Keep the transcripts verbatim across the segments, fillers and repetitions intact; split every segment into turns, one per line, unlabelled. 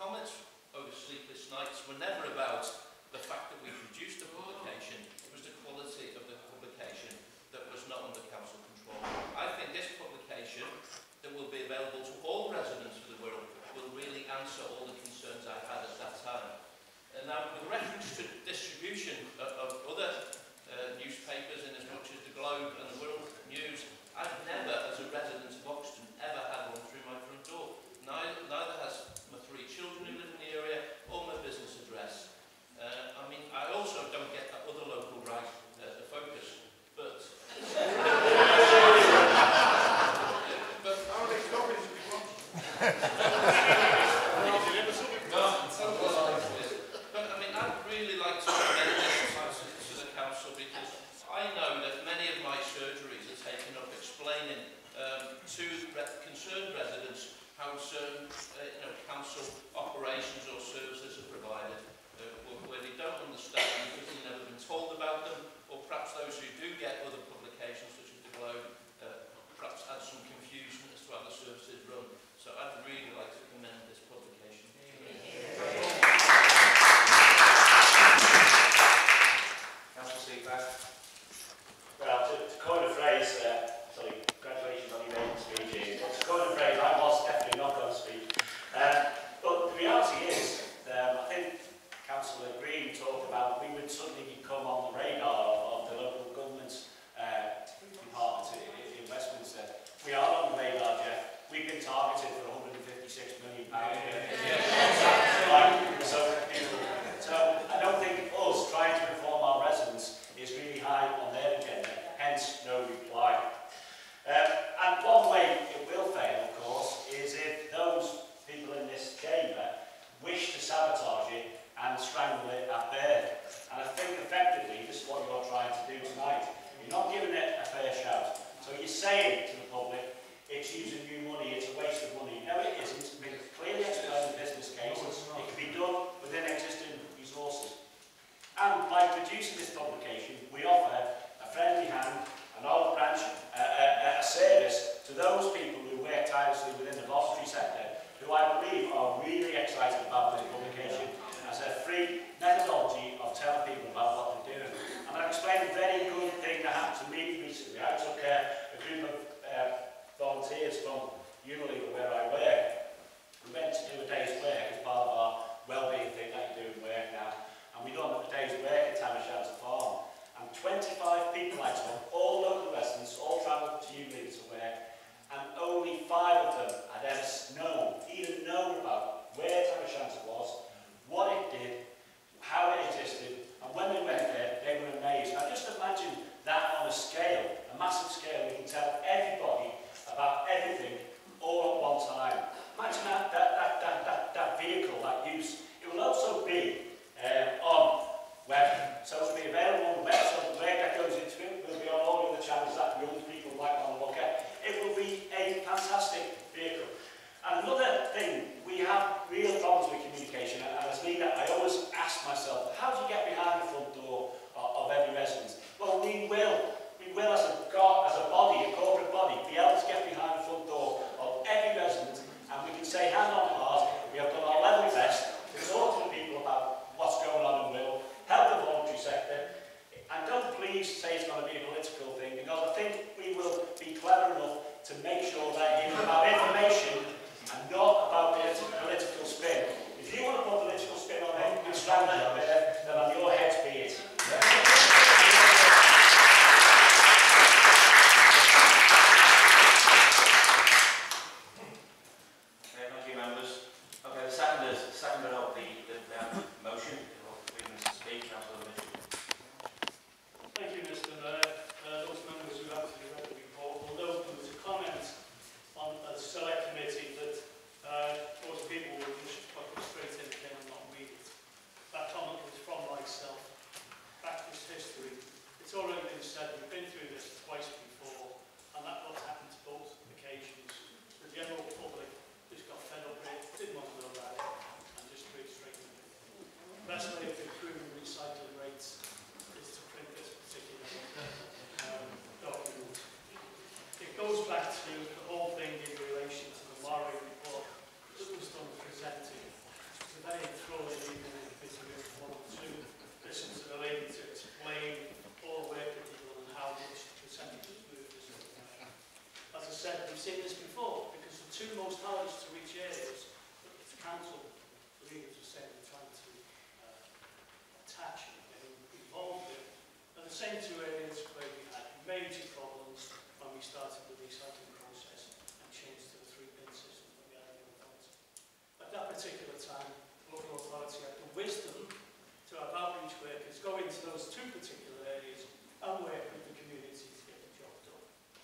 comments over sleepless nights were never about the fact that we produced a publication. It was the quality of the publication that was not under council control. I think this publication that will be available to all residents of the Wirral will really answer all the concerns I had at that time. And now, with reference to distribution of, of other uh, newspapers, in as much as the Globe and the Wirral News, I've never, as a resident of Oxton, ever had one through my front door. Neither, neither has my three children who live in the area or my business address. Uh, I mean, I also don't get that other local right, uh, the Focus, but... but how are they stopping to be wrong? But I mean, I'd really like to commend this to the council, because I know that many of my surgeries are taken up explaining um, to re concerned residents how certain uh, you know, council operations or services are provided, uh, where they don't understand because they've never been told about them, or perhaps those who do get other publications such as the Globe uh, perhaps had some confusion as to how the services run. So I'd really like to commend this publication. Yeah.
Councillor Seacombe. Well, to, to coin a phrase, uh, sorry, congratulations on your maiden speech, Ian, but to coin a phrase, I was definitely not going to speak. Um, but the reality is, um, I think Councillor Green talked about we would suddenly become on the radar of, of the local government uh, departments in, in Westminster. We are on the radar, Jeff. We've been targeted for one hundred and fifty-six million pounds. Yeah. So, so I don't think us trying to inform our residents is really high on their agenda, hence no reply. Um, and one way it will fail, of course, is if those people in this chamber wish to sabotage it and strangle it at birth. And I think effectively this is what you're trying to do tonight. You're not giving it a fair shout. So you're saying to the public, it's using new money, it's a waste of money. No, it isn't. We can clearly explain the business case. It can be done within existing resources. And by producing this publication, we offer a friendly hand, an olive branch, a, a, a service to those people who work tirelessly within the voluntary sector, who I believe are really excited about this publication as a free methodology of telling people about what they're doing. And I'll explain a very good thing that happened to me recently. I took uh, a group of uh, volunteers from Wirral, where I work. We went to do a day's work as part of our wellbeing thing that you do in work now. And we done a day's work at Tamashan's farm. And twenty-five people I took, all local residents, all travelled to Wirral to work. And only five of them had ever known, even known about where Tamashan's was, what it did, how it existed. And when they went there, they were amazed. Now just imagine that on a scale, a massive scale. We can tell everybody about everything all at one time. Imagine that, that, that, that, that, that vehicle, that use. It will also be uh, on web. So it will be available on the web, so the work that goes into it will be on all of the channels that young people might want to look at. It will be a fantastic vehicle. And another thing, we have real problems with communication, and as leader, I always ask myself, how do you get behind the front door of, of every resident? Well, we will. We will, as a, God, as a body, a corporate body, be able to get behind the front door of every resident, and we can say, hand on
seen this before, because the two most hardest to reach areas that the council, the leaders are saying they're trying to uh, attach and get involved in, are the same two areas where we had major problems when we started the recycling process and changed to the three bin system that we had in the authority. At that particular time, the local authority had the wisdom to have outreach workers go into those two particular areas and work with the community to get the job done.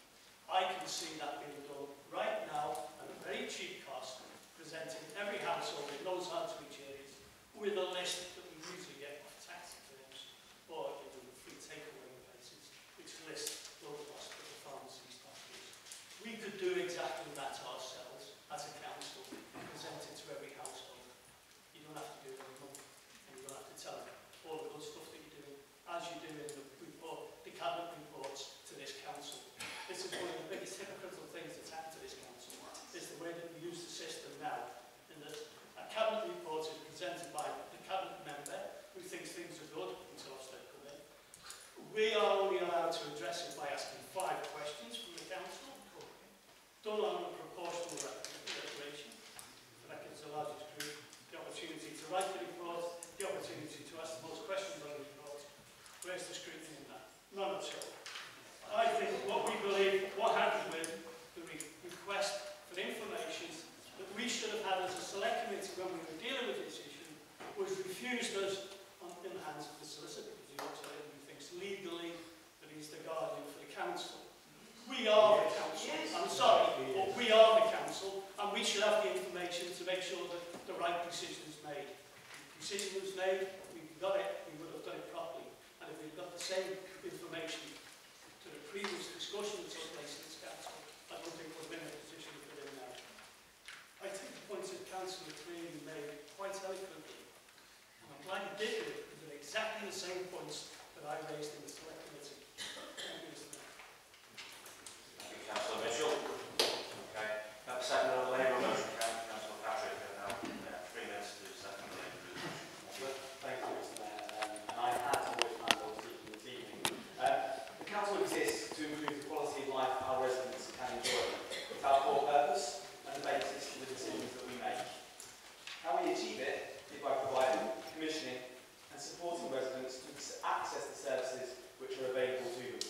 I can see that being done right now at a very cheap cost, presenting every household in those hard-to-reach areas with a list that we usually get off taxi firms or in free takeaway places, which list those hospital pharmacies, doctors. We could do exactly that ourselves as a council and present it to every household. You don't have to do it every month, and you don't have to tell them all the good stuff that you're doing, as you do in the report, the cabinet reports to this council. This is one of the biggest hypocritical things that's happened to this council, is the way that we use the system now, in that a cabinet report is presented by the cabinet member who thinks things are good until Ofsted come in. We are only allowed to address it by asking five questions from the council, done on a proportional reparation. That gives the largest group the opportunity to write the report, the opportunity to ask the most questions on the report. Where's the scrutiny in that? None at all. I think what we believe, what happened with the re request for information that we should have had as a select committee when we were dealing with this issue was refused us on, in the hands of the solicitor, because he looks at it and he thinks legally that he's the guardian for the council. We are the council. Yes. I'm sorry, but we are the council, and we should have the information to make sure that the right decision is made. If the decision was made, we got it, we would have done it properly. And if we'd got the same information to the previous discussion that took place in this council, I don't think we've been in a position to put in now. I think the points that council are clearly made quite eloquently, and I'm glad you did it, because they're exactly the same points that I raised in the select committee. Thank you, Mister Mayor.
Thank you, Councillor Mitchell. Okay. Now, the second on the Labour motion, Councillor Patrick, and now uh, three minutes to the second on the Labour motion.
Thank you, Mister Mayor. Um, and I had to watch my role speaking this evening. Uh, the council exists to improve the quality of life our residents can enjoy. It's our core purpose and the basis for the decisions that we make. How we achieve it is by providing, commissioning and supporting residents to access the services which are available to them.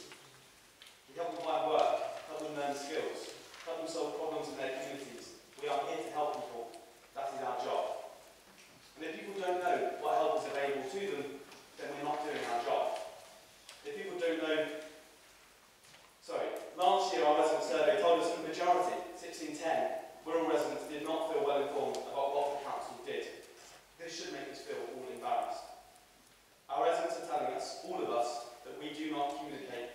We help them find work, help them learn skills, help them solve problems in their communities. We are here to help people. That is our job. And if people don't know what help is available to them, then we're not doing our job. If people don't know, sorry, last year our resident survey told us that the majority, sixteen ten, Wirral residents did not feel well informed about what the council did. This should make us feel all embarrassed. Our residents are telling us, all of us, that we do not communicate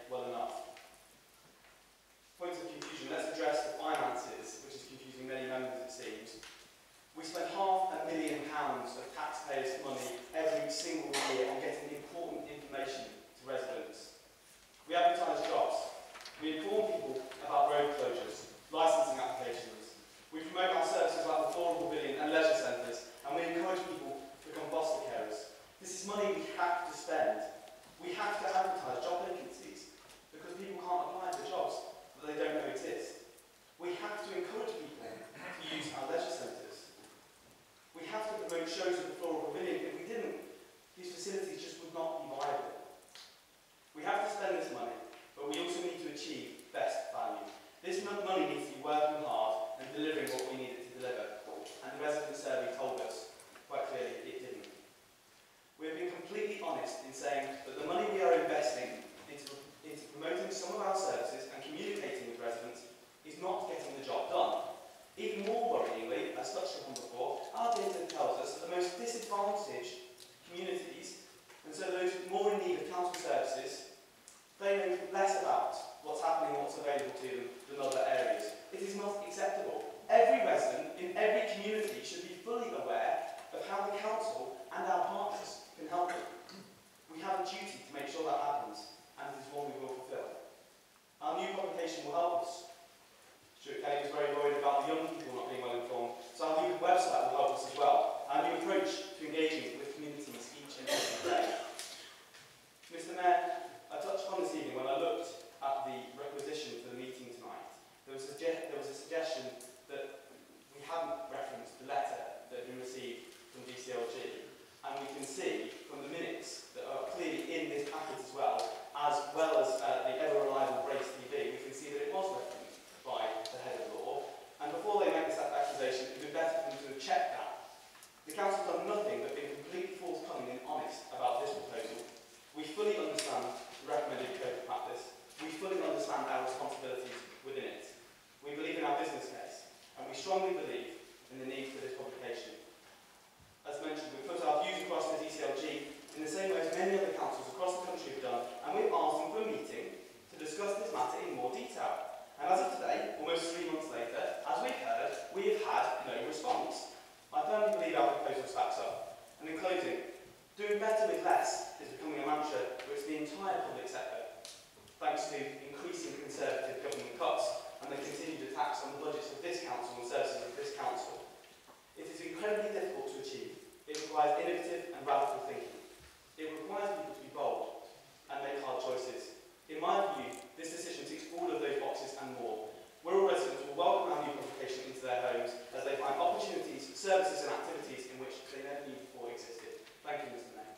tweet out. And as of today, almost three months later, as we've heard, we have had no response. I firmly believe our proposal stacks up. And in closing, doing better with less is becoming a mantra which the entire public sector, thanks to increasing conservative government cuts and the continued attacks on the budgets of this council and services of this council. It is incredibly difficult to achieve. It requires innovative and radical thinking. It requires people to be bold and make hard choices. In my view, this decision ticks all of those boxes and more. Wirral residents will welcome our new publication into their homes as they find opportunities, services and activities in which they never knew before existed. Thank you, Mister Mayor.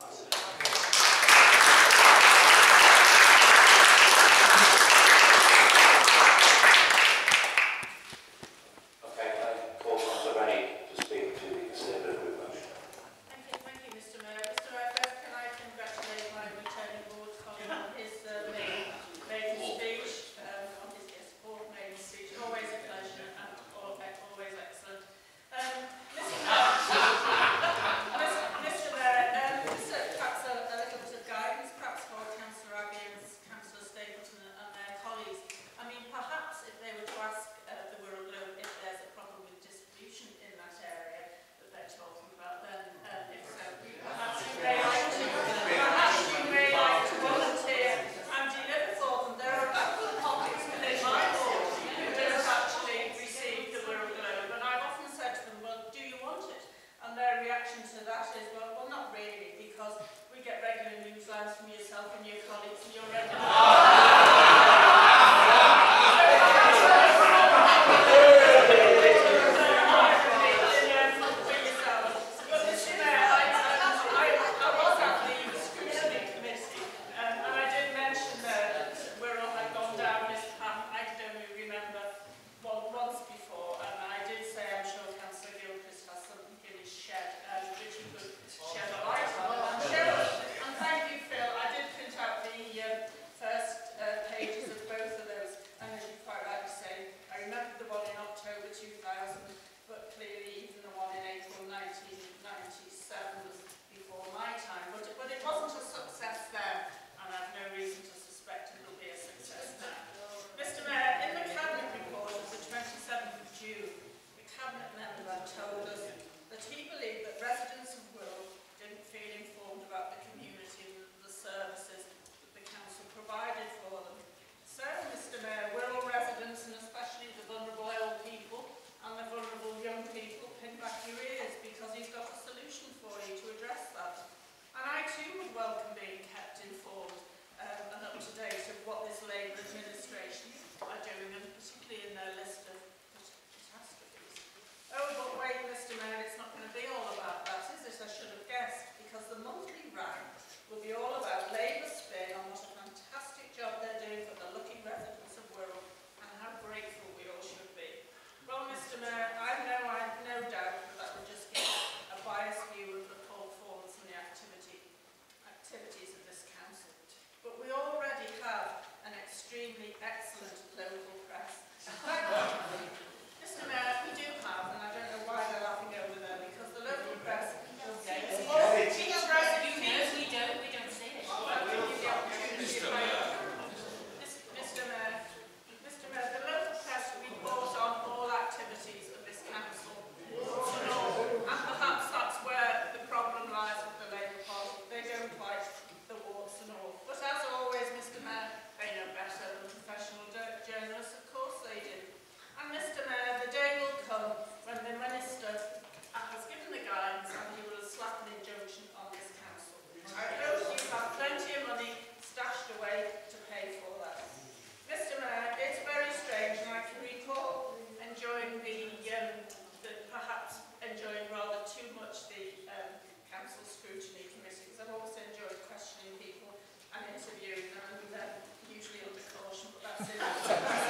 Scrutiny committee, because I've also enjoyed questioning people and interviewing them, and uh, usually under caution, but that's it. That's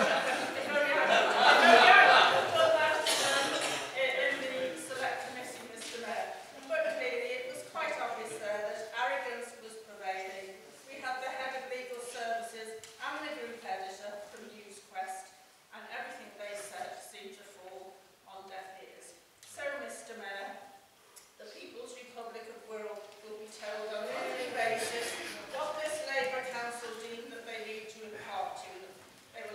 it. Very happy. But that's um, in the select committee, Mister Mayor. But clearly it was quite obvious there that arrogance was prevailing. We had the head of legal services and the group editor from NewsQuest, and everything they said seemed to fall on deaf ears. So, Mister Mayor, the People's Republic of Wirral will be told on a monthly basis what this Labour Council deem that they need to impart to them. They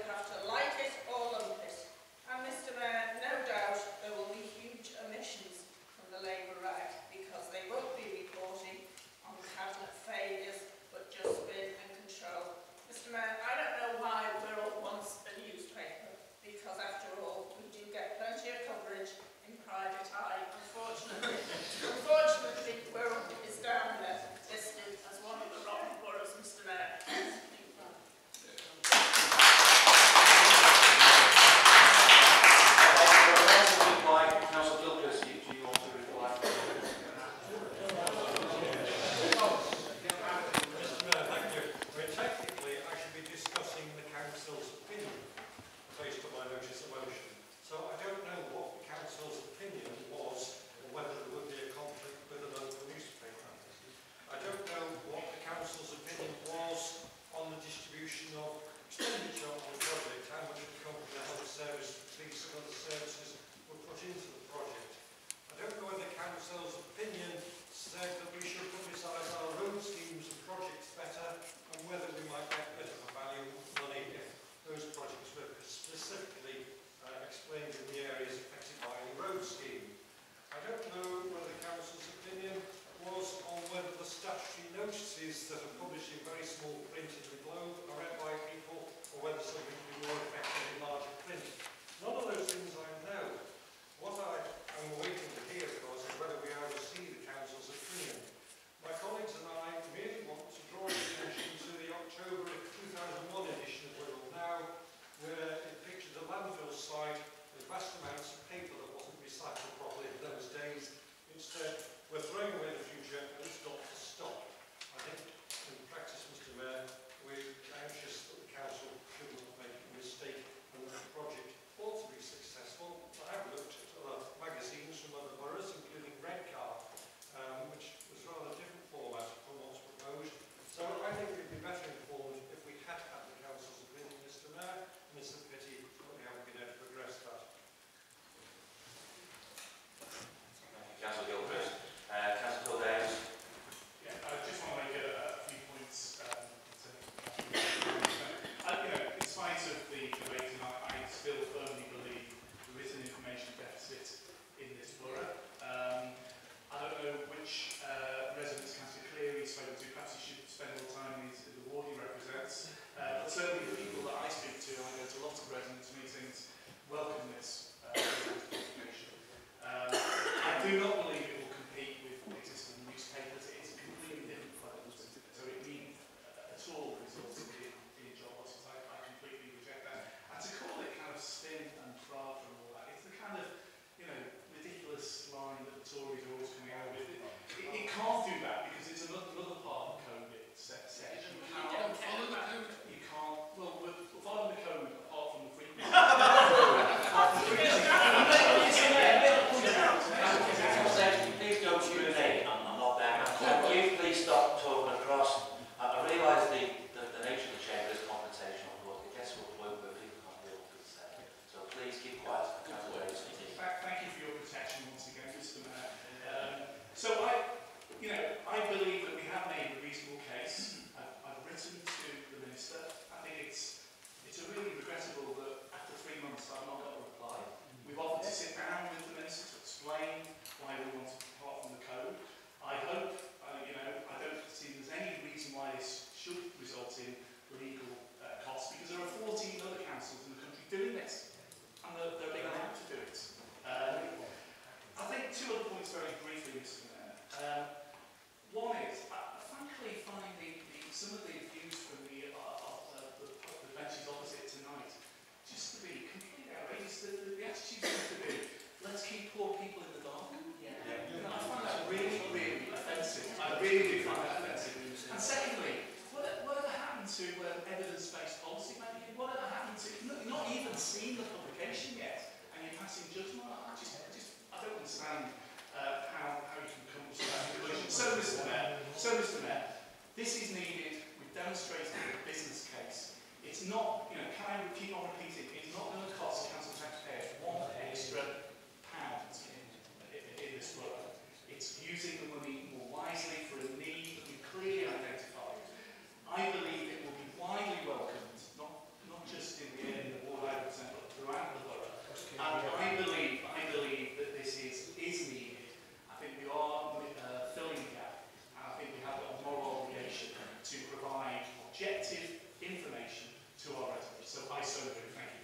know, can I keep on repeating? It's not going to cost council taxpayers one extra pound in, in, in this borough. It's using the money more wisely for a need that we clearly identified. I believe it will be widely welcomed, not not just in the in the ward I represent, but throughout the borough. And I believe, I believe that this is is needed. I think we are uh, filling the gap, and I think we have a moral obligation to provide objective information to our residents. So I so do. Thank you.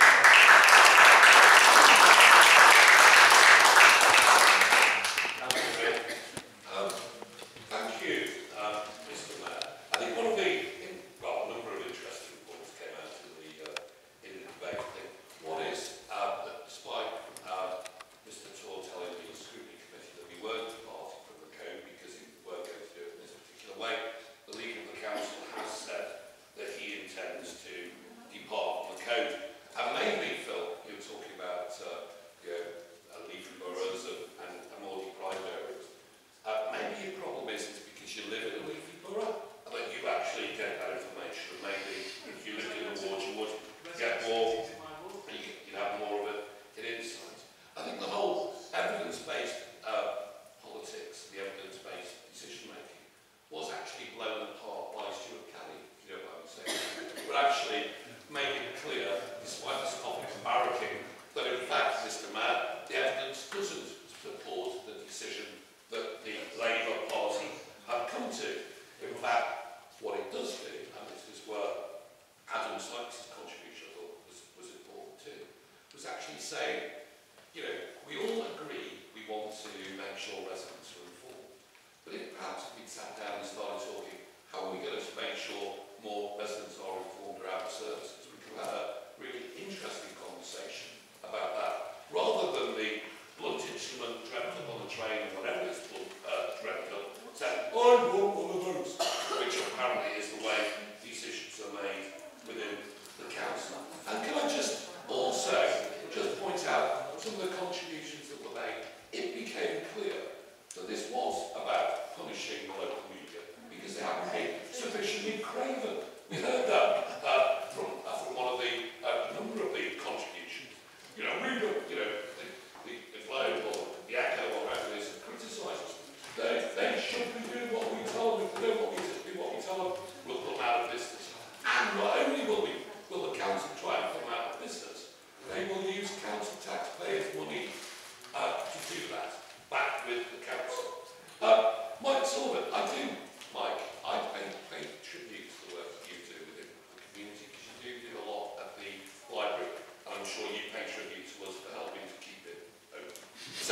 Um, thank you, uh, Mister Mayor. I think one of the, in, well, a number of interesting points came out in the, uh, in the debate. I think one is uh, that despite uh, Mister Tor telling the Scrutiny Committee that we weren't departing from the code because we weren't going to do it in this particular way, the Leader of the Council has said that he intends to depart from the code. And maybe, Phil, you were talking about uh, you know, uh, leafy boroughs and, and, and more deprived areas. Uh, maybe your problem is it's because you live in a leafy borough and that you actually get that information. And maybe if you lived in a ward, you would get more, and you, you'd have more of it in insight. I think the whole evidence-based uh, politics, the evidence-based decision-making, was actually blown apart by Stuart Kelly, if you know what I'm saying. But actually made it clear, despite the topic of barracking, that in fact, Mister Mayor, the evidence doesn't support the decision that the Labour Party had come to. In fact, what it does do, and this is where Adam Sykes' contribution I thought was, was important too, was actually saying, you know, we all agree we want to make sure residents are informed. But if perhaps we'd sat down and started talking, how are we going to make sure more residents are informed around the services? We could have a really interesting conversation about that, rather than the blunt instrument dreamt up on the train, or whatever it's uh, dreamt up, saying, oh, I want one of those, which apparently is the way decisions are made within the council. And can I just also just point out some of the contributions that were made? It became clear that this was about punishing the local media because they haven't been sufficiently craven. We heard that uh, from, uh, from one of the uh, number of the contributions. You know, we don't, you know, the, the, the Globe or the Echo or whatever it is that criticise us. They, they should be doing what we tell them. If they do what we do, what we tell them, we'll put them out of business. And not only will we, will the council try and put them out of business, they will use council taxpayers' money uh, to do that, back with the council. Uh, Mike Silver, I do, Mike, I pay, pay tribute to the work that you do within the community, because you do do a lot at the library, and I'm sure you pay tribute to us for helping to keep it open. So,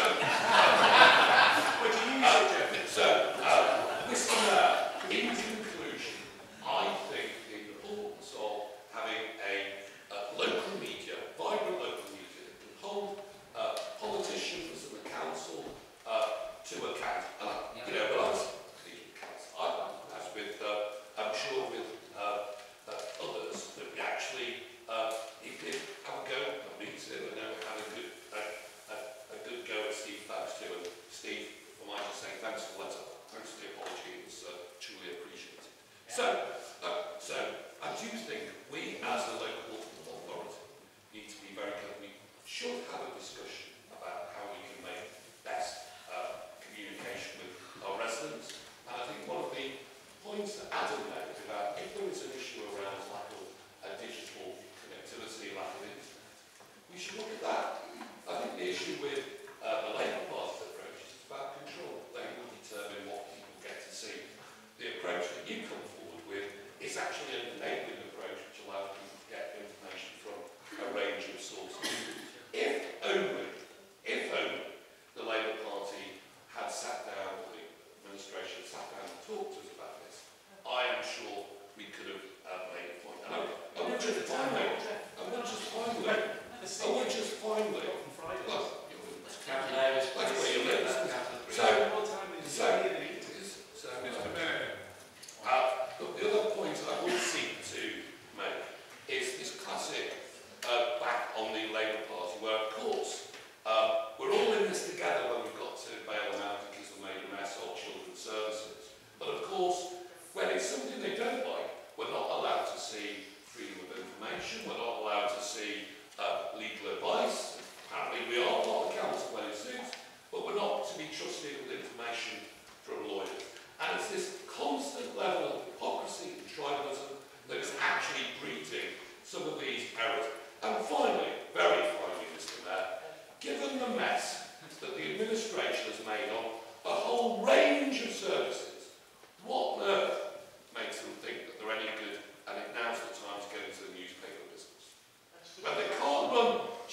But you use it, Jeff.
so uh, Mister Mayor, in conclusion, I think the importance of having a, a local media, vibrant local media, that can hold uh, politicians and the council uh, to account. And I, you know, but I was thinking council, I, as with, uh, I'm sure with uh, uh, others, that we actually, uh, he did have a go at me too, and then we had a good, a, a, a good go at Steve Babs too. And Steve, I might just say thanks for the letter, thanks for the apology, it was uh, truly appreciated. So, uh, so I do think we as a local authority need to be very clear. We should have a discussion about how we can make best uh, communication with our residents. And I think one of the points that Adam made about if there is an issue around lack of uh, digital connectivity, lack of internet, we should look at that. I think the issue with uh, the Labour Party's approach is about control. They will determine what people get to see. The approach that you come forward with is actually an enabling approach which allows people to get information from a range of sources. If only, if only the Labour Party had sat down, or the administration had sat down and talked to us about this, I am sure we could have uh, made a point. And I, I would just finally, I would just finally, I would just finally, well, that's where you live. So, so, so, Mister Mayor, uh, the, the other point I would seek to make is this classic uh, back on the Labour Party, where of course uh, we're all in this together when we've got to bail them out because they made a mess of children's services. But of course, when it's something they don't like, we're not allowed to see freedom of information.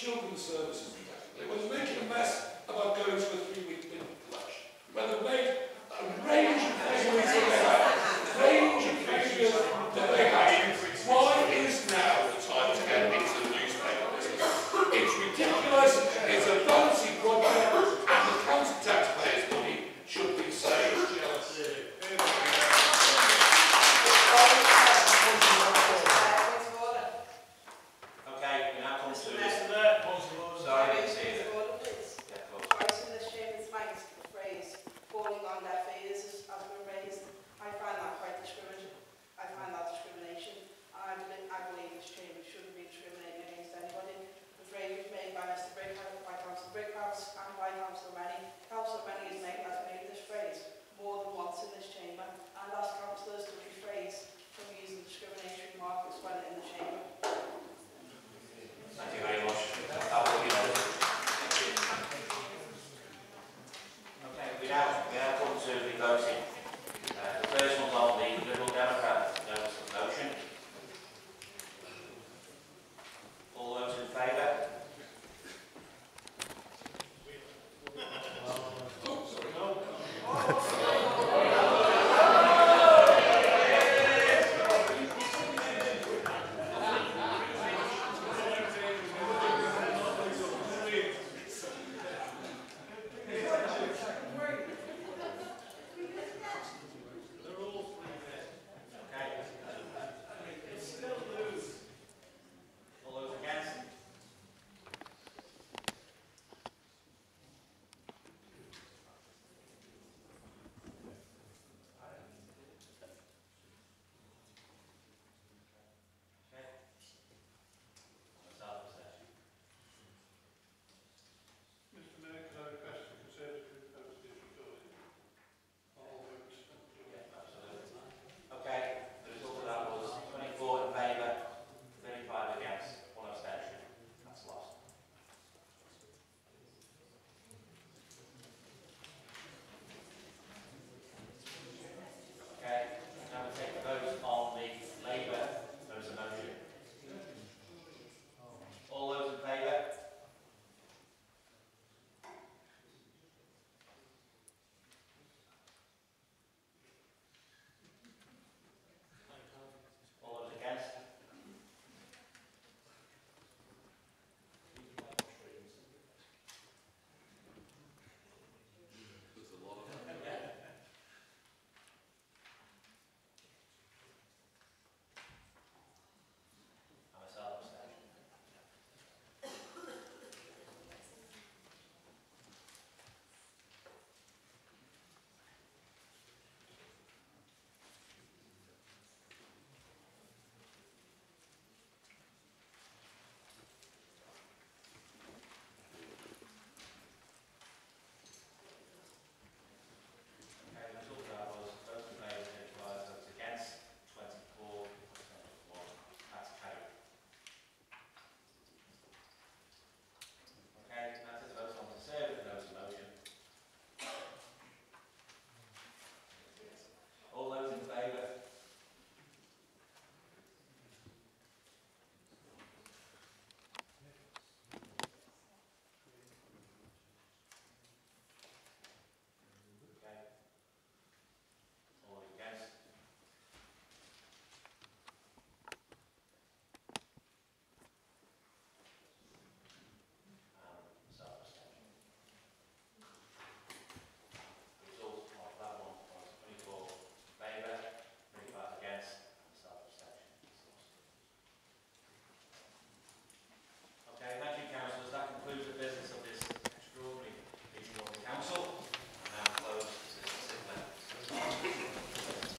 children's services effectively, where they're making a mess about going to a three-week bin collection, where they've made